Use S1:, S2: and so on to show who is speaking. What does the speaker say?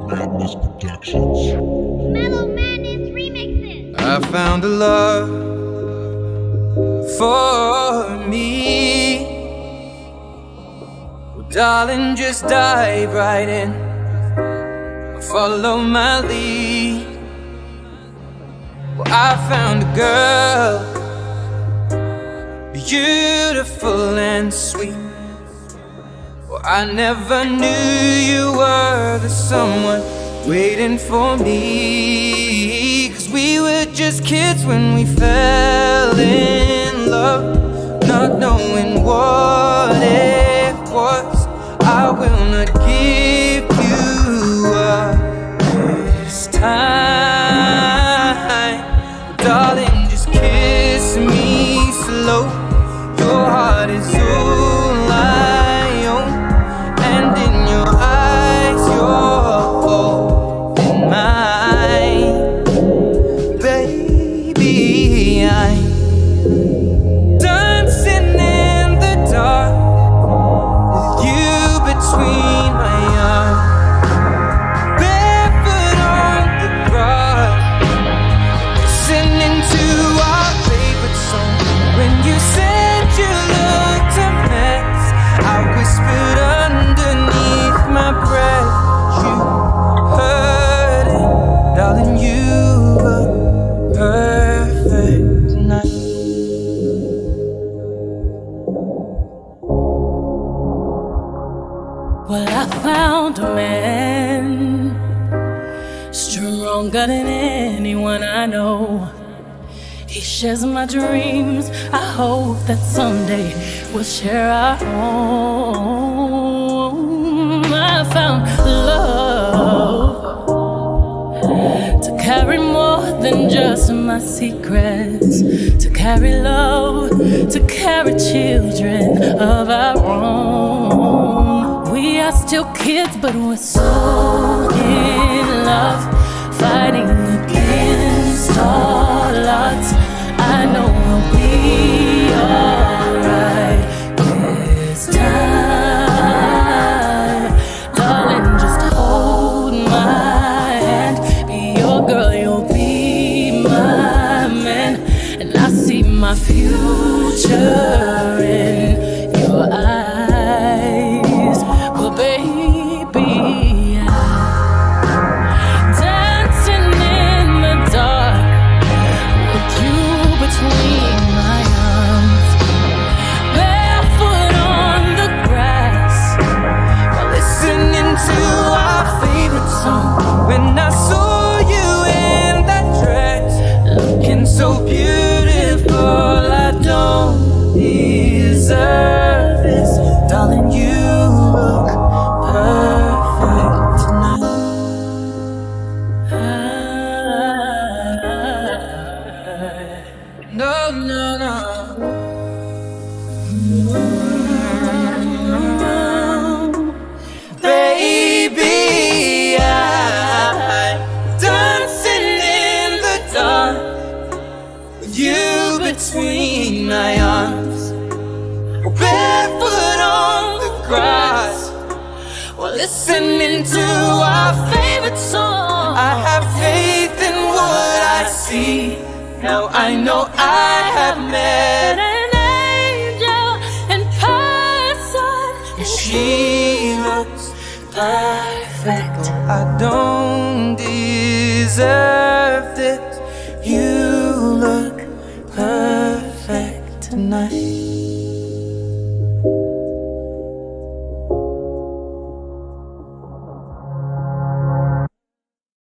S1: Madness Productions.
S2: Mellow Madness remixes.
S3: I found a love for me. Well, darling, just dive right in. Follow my lead. Well, I found a girl, beautiful and sweet. Well, I never knew you were the someone waiting for me. 'Cause we were just kids when we fell in love, not knowing what it was. I will not give you up this time. Darling, just kiss me slow. Your heart is all I own, and in your eyes you're holding mine. Baby, I'm dancing in the dark with you between my arms, barefoot on the grass, listening to our favorite song. When you said you looked a mess, I whispered underneath my breath. You heard it, darling, you were perfect tonight.
S4: Well, I found a man stronger than anyone I know. He shares my dreams. I hope that someday we'll share our home. I found love to carry more than just my secrets, to carry love, to carry children of our own. We are still kids, but we're so in love, fighting against all odds. I know we'll be alright this time. Darling, just hold my hand. Be your girl, you'll be my man. And I see my future in your eyes. Well, baby, dancing in the dark with you between my arms, barefoot on the grass, while listening to our favorite song. When I saw you in that dress, looking so beautiful, I don't deserve this. Darling, you look perfect tonight. No, no, no. Baby, I'm dancing in the dark with you between my arms, barefoot on the grass, while listening to our favorite song. I have faith in what I see. Now I know I have met an angel in person, and she looks perfect. I don't deserve this. You look perfect tonight.